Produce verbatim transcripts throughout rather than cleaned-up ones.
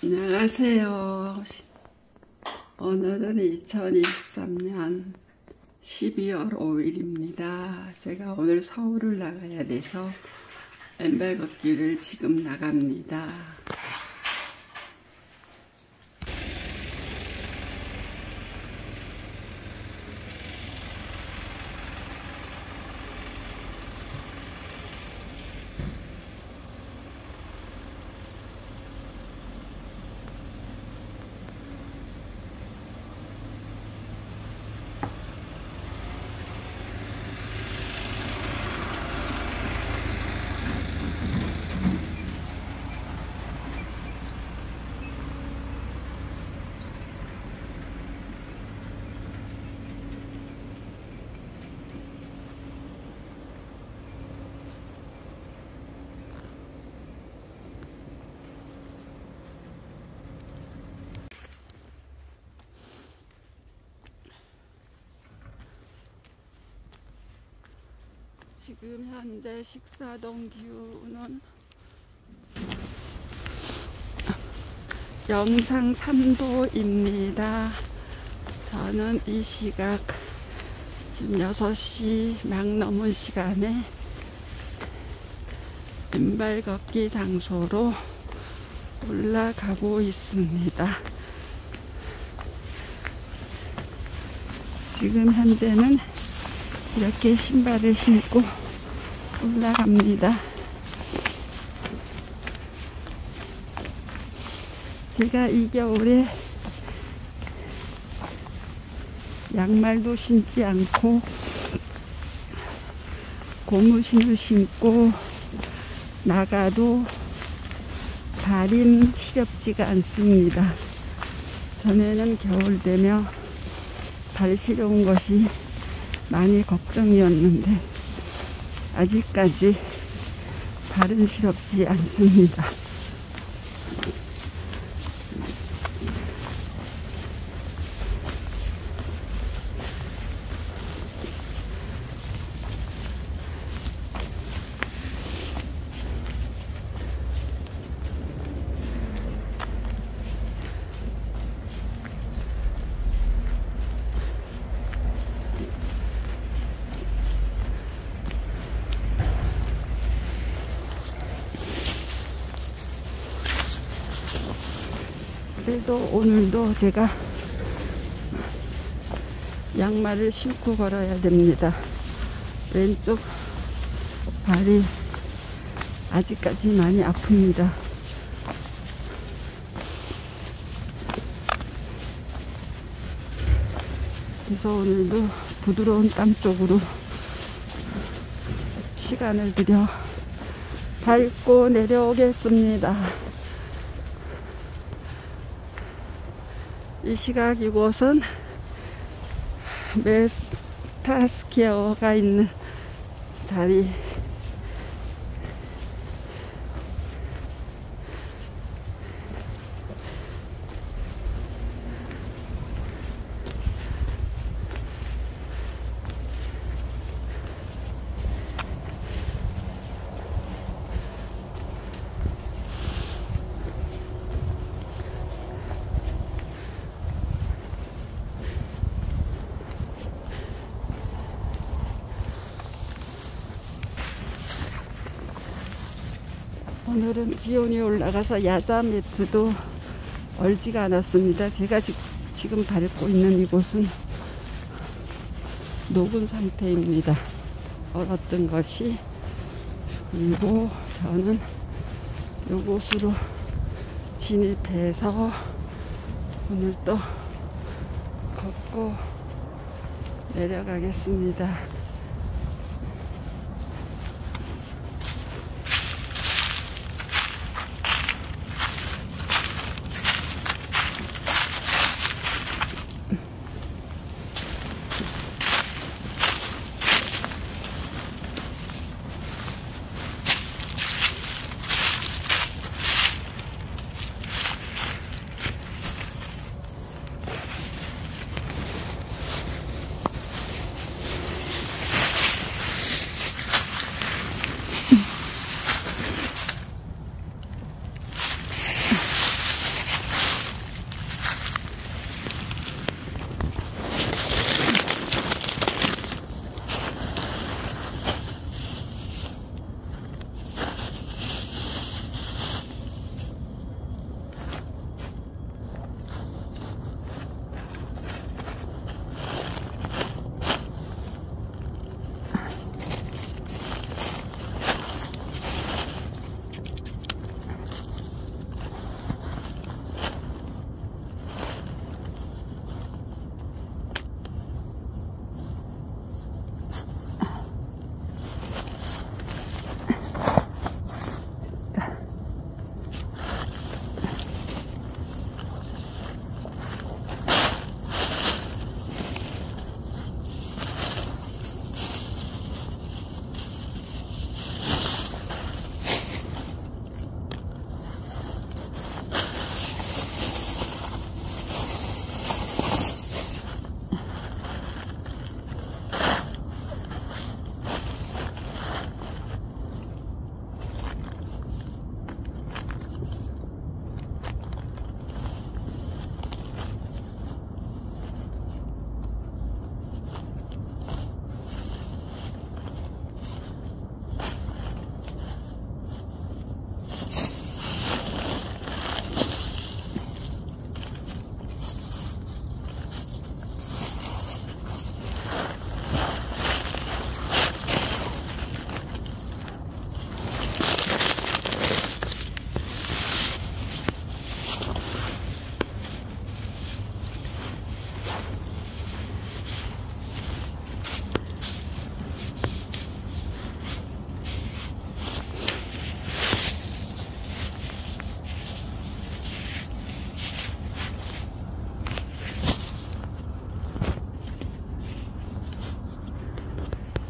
안녕하세요. 오늘은 이천이십삼 년 십이월 오일입니다. 제가 오늘 서울을 나가야 돼서 맨발 걷기를 지금 나갑니다. 지금 현재 식사동 기온은 영상 삼 도입니다. 저는 이 시각 지금 여섯 시 막 넘은 시간에 맨발 걷기 장소로 올라가고 있습니다. 지금 현재는 이렇게 신발을 신고 올라갑니다. 제가 이 겨울에 양말도 신지 않고 고무신을 신고 나가도 발이 시렵지가 않습니다. 전에는 겨울 되면 발 시려운 것이 많이 걱정이었는데 아직까지 발은 시렵지 않습니다. 그래도 오늘도 제가 양말을 신고 걸어야 됩니다. 왼쪽 발이 아직까지 많이 아픕니다. 그래서 오늘도 부드러운 땅 쪽으로 시간을 들여 밟고 내려오겠습니다. 이 시각 이곳은 메타스퀘어가 있는 자리, 오늘은 기온이 올라가서 야자 매트도 얼지가 않았습니다. 제가 지, 지금 밟고 있는 이곳은 녹은 상태입니다. 얼었던 것이. 그리고 저는 이곳으로 진입해서 오늘 또 걷고 내려가겠습니다.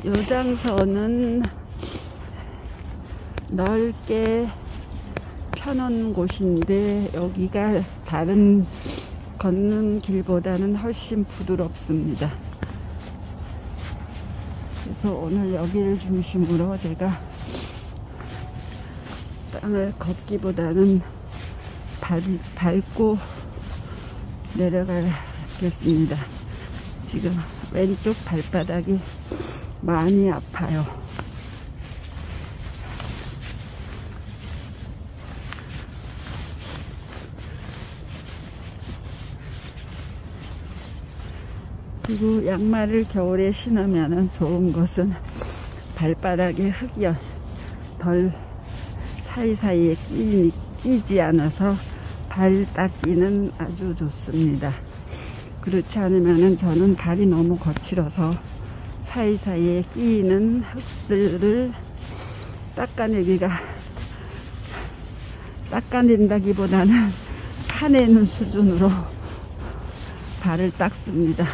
요장선은 넓게 펴놓은 곳인데 여기가 다른 걷는 길보다는 훨씬 부드럽습니다. 그래서 오늘 여기를 중심으로 제가 땅을 걷기보다는 발, 밟고 내려가겠습니다. 지금 왼쪽 발바닥이 많이 아파요. 그리고 양말을 겨울에 신으면 좋은 것은 발바닥에 흙이 덜 사이사이에 끼, 끼지 않아서 발 닦기는 아주 좋습니다. 그렇지 않으면 저는 발이 너무 거칠어서 사이사이에 끼이는 흙들을 닦아내기가 닦아낸다기보다는 파내는 수준으로 발을 닦습니다.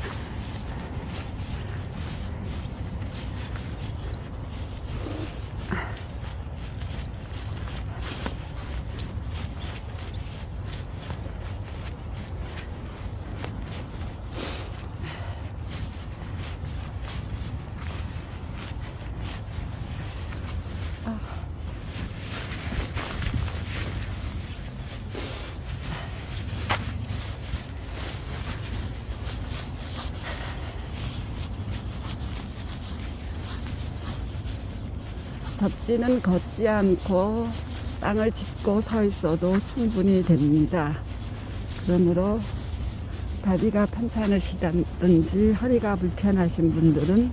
접지는 걷지 않고 땅을 짚고 서 있어도 충분히 됩니다. 그러므로 다리가 편찮으시다든지 허리가 불편하신 분들은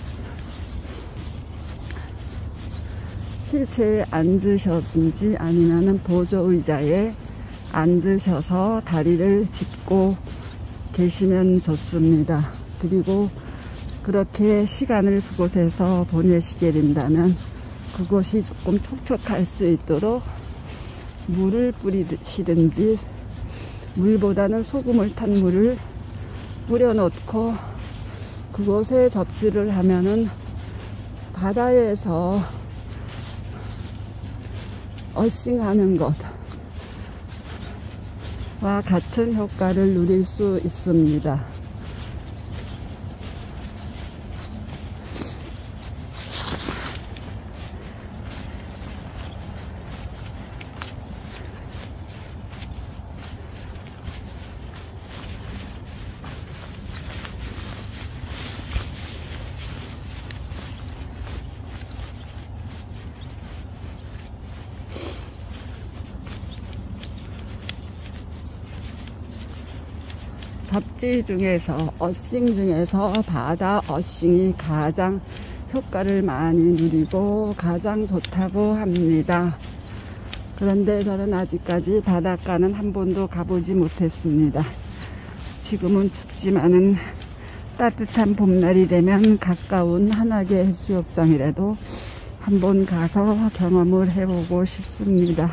휠체어에 앉으셨든지 아니면 보조의자에 앉으셔서 다리를 짚고 계시면 좋습니다. 그리고 그렇게 시간을 그곳에서 보내시게 된다면 그곳이 조금 촉촉할 수 있도록 물을 뿌리시든지 물보다는 소금을 탄 물을 뿌려 놓고 그곳에 접지를 하면은 바다에서 어싱하는 것과 같은 효과를 누릴 수 있습니다. 접지 중에서 어싱 중에서 바다 어싱이 가장 효과를 많이 누리고 가장 좋다고 합니다. 그런데 저는 아직까지 바닷가는 한 번도 가보지 못했습니다. 지금은 춥지만은 따뜻한 봄날이 되면 가까운 한악의 해수욕장이라도 한번 가서 경험을 해보고 싶습니다.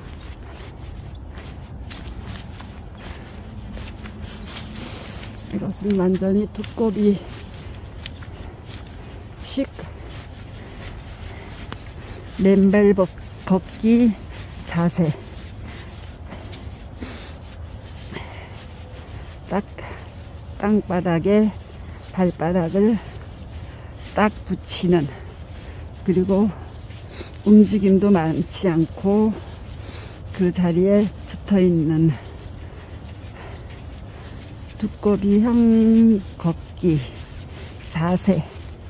이것은 완전히 두꺼비 식 맨발 걷기 자세. 딱 땅바닥에 발바닥을 딱 붙이는, 그리고 움직임도 많지 않고 그 자리에 붙어 있는 두꺼비형 걷기 자세.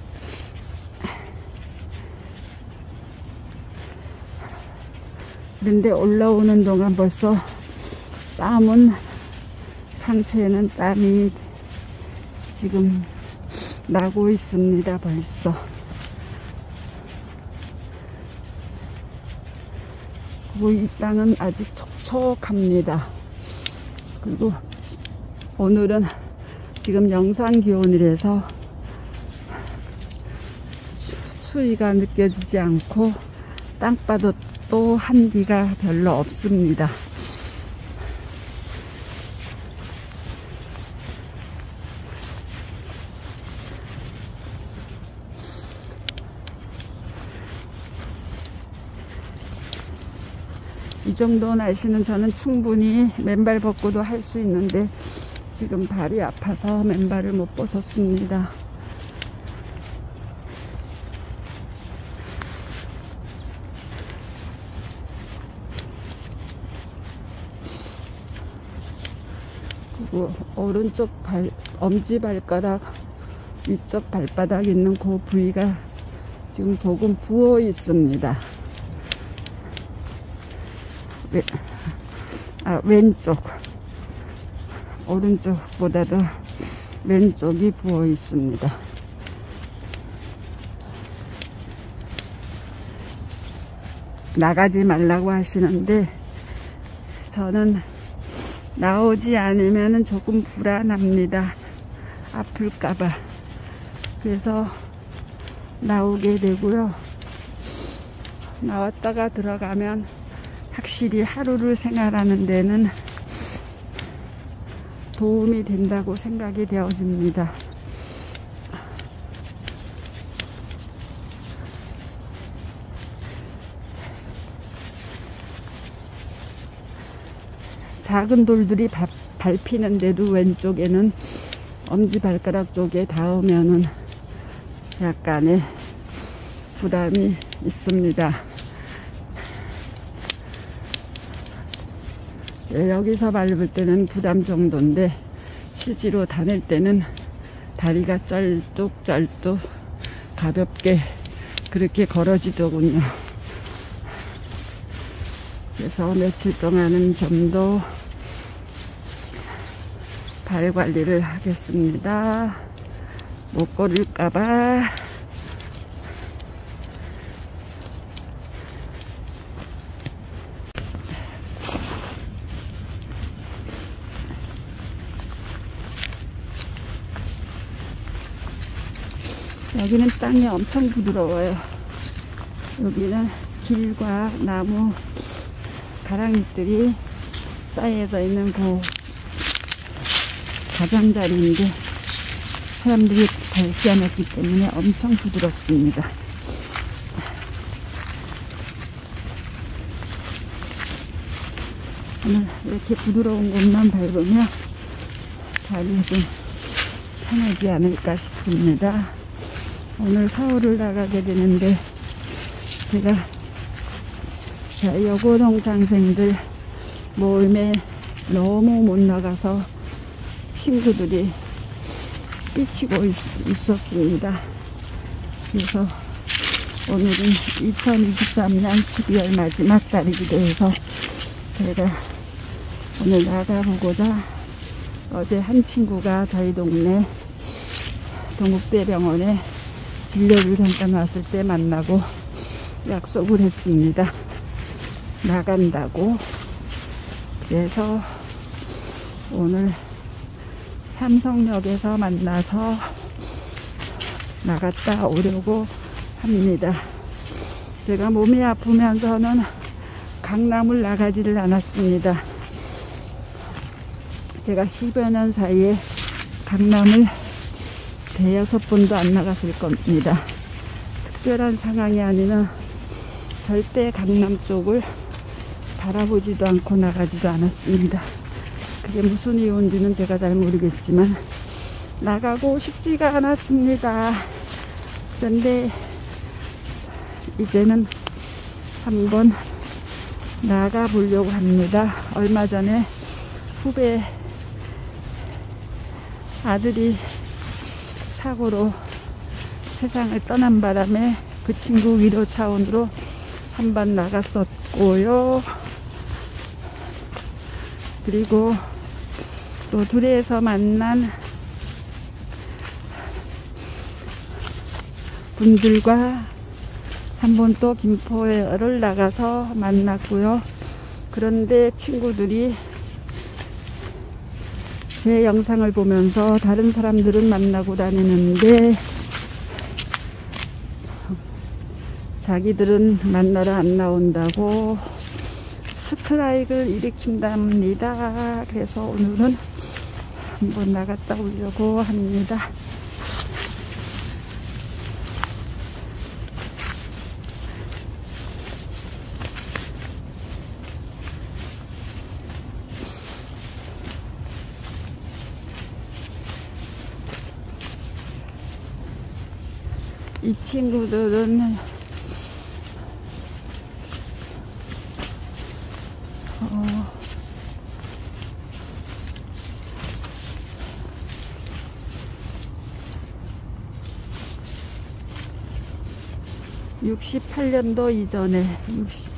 그런데 올라오는 동안 벌써 땀은, 상체에는 땀이 지금 나고 있습니다. 벌써. 그리고 이 땅은 아직 촉촉합니다. 그리고 오늘은 지금 영상 기온이라서 추위가 느껴지지 않고 땅바닥도 한기가 별로 없습니다. 정도 날씨는 저는 충분히 맨발 벗고도 할 수 있는데 지금 발이 아파서 맨발을 못 벗었습니다. 그리고 오른쪽 발, 엄지발가락 위쪽 발바닥 있는 그 부위가 지금 조금 부어 있습니다. 왼, 아, 왼쪽 오른쪽보다도 왼쪽이 부어 있습니다. 나가지 말라고 하시는데 저는 나오지 않으면 조금 불안합니다. 아플까봐. 그래서 나오게 되고요. 나왔다가 들어가면 확실히 하루를 생활하는 데는 도움이 된다고 생각이 되어집니다. 작은 돌들이 바, 밟히는데도 왼쪽에는 엄지발가락 쪽에 닿으면은 약간의 부담이 있습니다. 여기서 밟을 때는 부담 정도인데 실제로 다닐 때는 다리가 쩔뚝쩔뚝 가볍게 그렇게 걸어지더군요. 그래서 며칠 동안은 좀 더 발 관리를 하겠습니다. 못 걸을까봐. 여기는 땅이 엄청 부드러워요. 여기는 길과 나무 가랑잎들이 쌓여져 있는 그 가장자리인데 사람들이 밟지 않았기 때문에 엄청 부드럽습니다. 오늘 이렇게 부드러운 곳만 밟으면 발이 좀 편하지 않을까 싶습니다. 오늘 서울을 나가게 되는데 제가 여고동창생들 모임에 너무 못 나가서 친구들이 삐치고 있, 있었습니다. 그래서 오늘은 이천이십삼 년 십이월 마지막 달이기도 해서 제가 오늘 나가보고자 어제 한 친구가 저희 동네 동국대병원에 진료를 잠깐 왔을 때 만나고 약속을 했습니다. 나간다고. 그래서 오늘 삼성역에서 만나서 나갔다 오려고 합니다. 제가 몸이 아프면서는 강남을 나가지를 않았습니다. 제가 십여 년 사이에 강남을 대여섯 번도 안 나갔을 겁니다. 특별한 상황이 아니면 절대 강남 쪽을 바라보지도 않고 나가지도 않았습니다. 그게 무슨 이유인지는 제가 잘 모르겠지만 나가고 싶지가 않았습니다. 그런데 이제는 한번 나가 보려고 합니다. 얼마 전에 후배 아들이 사고로 세상을 떠난 바람에 그 친구 위로 차원으로 한번 나갔었고요. 그리고 또 둘이서 만난 분들과 한번 또 김포를 나가서 만났고요. 그런데 친구들이 제 영상을 보면서 다른 사람들은 만나고 다니는데 자기들은 만나러 안 나온다고 스트라이크를 일으킨답니다. 그래서 오늘은 한번 나갔다 오려고 합니다. 이 친구들은 어, 육십팔 년도 이전에 육십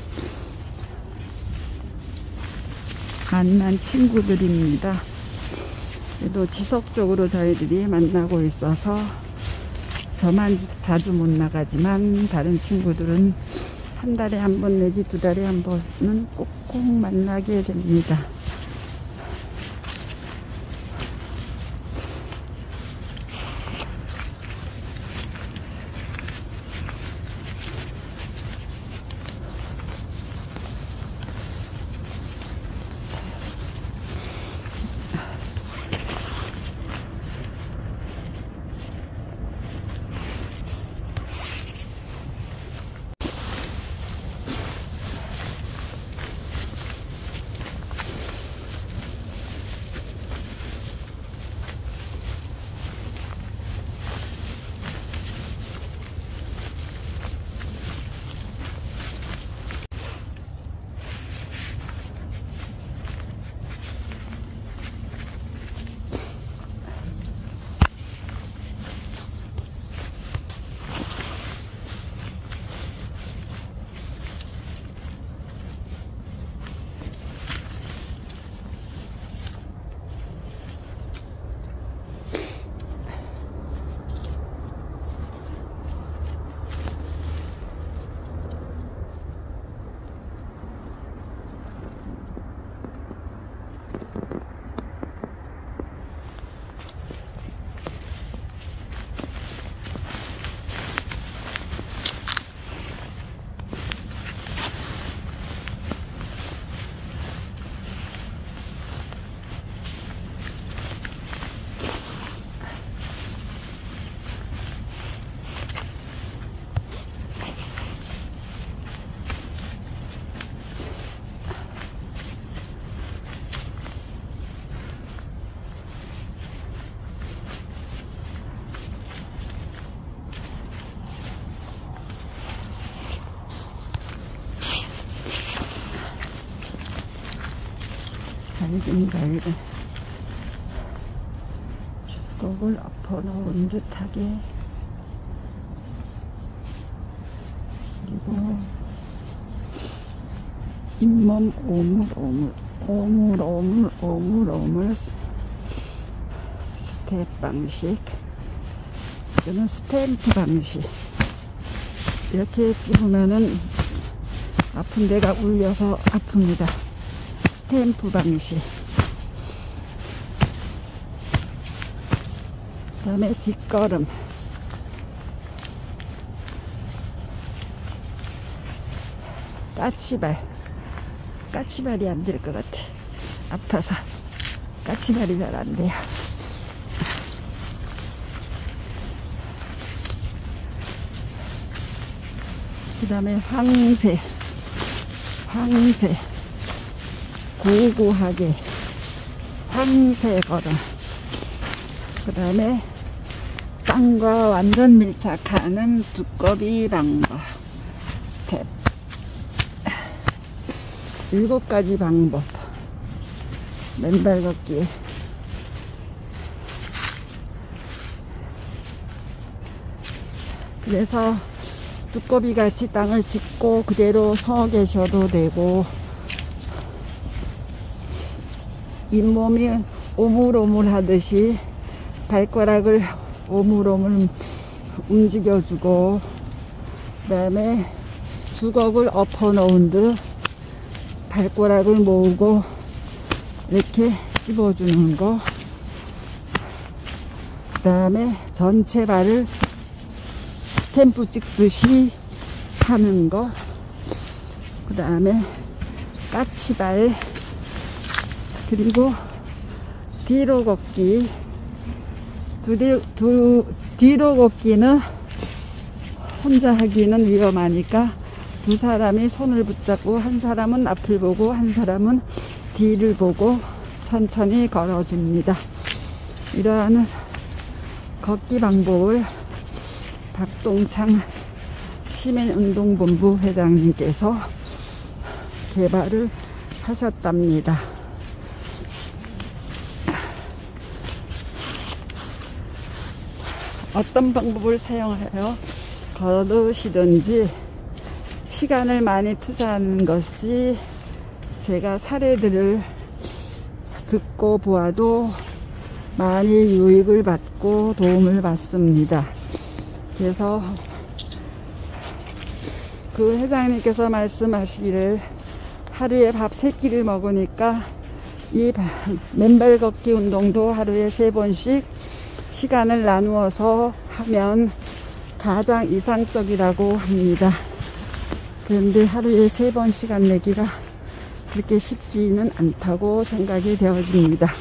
만난 친구들입니다. 그래도 지속적으로 저희들이 만나고 있어서 저만 자주 못 나가지만 다른 친구들은 한 달에 한 번 내지 두 달에 한 번은 꼭꼭 만나게 됩니다. 잘긴 잘게 주걱을 엎어놓은 듯하게, 그리고 잇몸 오물오물 오물오물 오물오물 스텝 방식, 이거는 스탬프 방식. 이렇게 찝으면은 아픈 데가 울려서 아픕니다. 스탬프 방식. 그 다음에 뒷걸음. 까치발. 까치발이 안 될 것 같아. 아파서. 까치발이 잘 안 돼요. 그 다음에 황새. 황새. 고고하게 황새 걸음. 그 다음에 땅과 완전 밀착하는 두꺼비 방법 스텝. 일곱 가지 방법. 맨발 걷기. 그래서 두꺼비 같이 땅을 짚고 그대로 서 계셔도 되고, 잇몸이 오물오물 하듯이 발가락을 오물오물 움직여주고, 그 다음에 주걱을 엎어 놓은 듯 발가락을 모으고 이렇게 찝어주는 거. 그 다음에 전체 발을 스탬프 찍듯이 하는 거. 그 다음에 까치발. 그리고 뒤로 걷기. 두, 두, 뒤로 걷기는 혼자 하기는 위험하니까 두 사람이 손을 붙잡고, 한 사람은 앞을 보고 한 사람은 뒤를 보고 천천히 걸어줍니다. 이러한 걷기 방법을 박동창 시민운동본부 회장님께서 개발을 하셨답니다. 어떤 방법을 사용하여 걸으시든지 시간을 많이 투자하는 것이 제가 사례들을 듣고 보아도 많이 유익을 받고 도움을 받습니다. 그래서 그 회장님께서 말씀하시기를 하루에 밥 세 끼를 먹으니까 이 맨발 걷기 운동도 하루에 세 번씩 시간을 나누어서 하면 가장 이상적이라고 합니다. 그런데 하루에 세 번 시간 내기가 그렇게 쉽지는 않다고 생각이 되어집니다.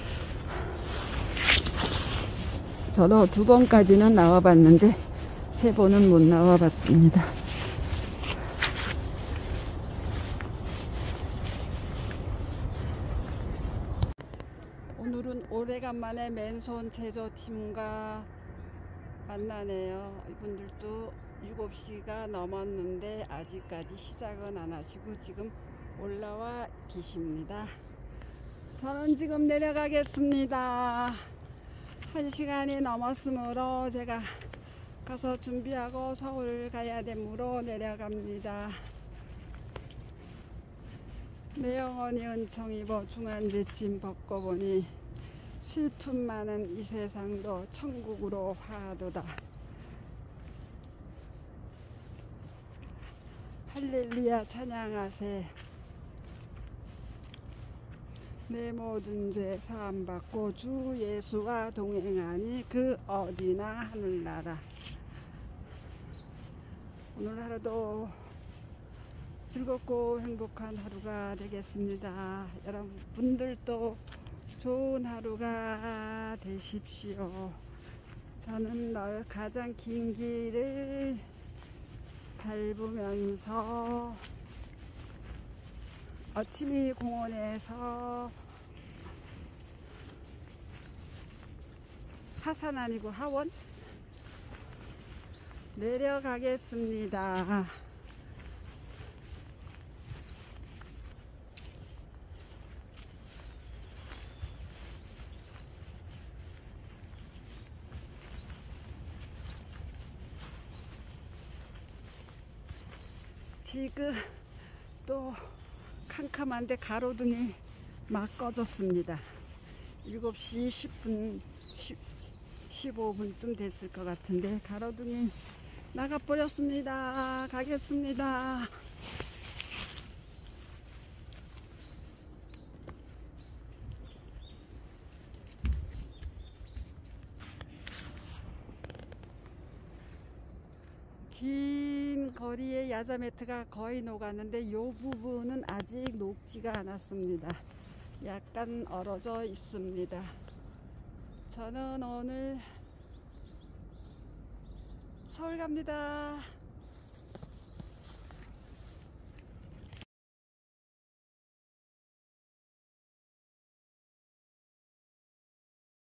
저도 두 번까지는 나와봤는데 세 번은 못 나와봤습니다. 오늘은 오래간만에 맨손 제조팀과 만나네요. 이분들도 일곱 시가 넘었는데 아직까지 시작은 안 하시고 지금 올라와 계십니다. 저는 지금 내려가겠습니다. 한 시간이 넘었으므로 제가 가서 준비하고 서울 가야 되므로 내려갑니다. 내 영혼이 은총 입어 중한지침 벗고 보니 슬픔 많은 이 세상도 천국으로 화도다. 할렐루야 찬양하세. 내 모든 죄 사함받고 주 예수와 동행하니 그 어디나 하늘나라. 오늘 하루도 즐겁고 행복한 하루가 되겠습니다. 여러분들도 좋은 하루가 되십시오. 저는 널 가장 긴 길을 밟으면서 어치미 공원에서 하산 아니고 하원 내려가겠습니다. 지금 또 캄캄한데 가로등이 막 꺼졌습니다. 일곱 시 십 분, 십오 분쯤 됐을 것 같은데 가로등이 나가버렸습니다. 가겠습니다. 긴 거리에 야자 매트가 거의 녹았는데 이 부분은 아직 녹지가 않았습니다. 약간 얼어져 있습니다. 저는 오늘 서울 갑니다.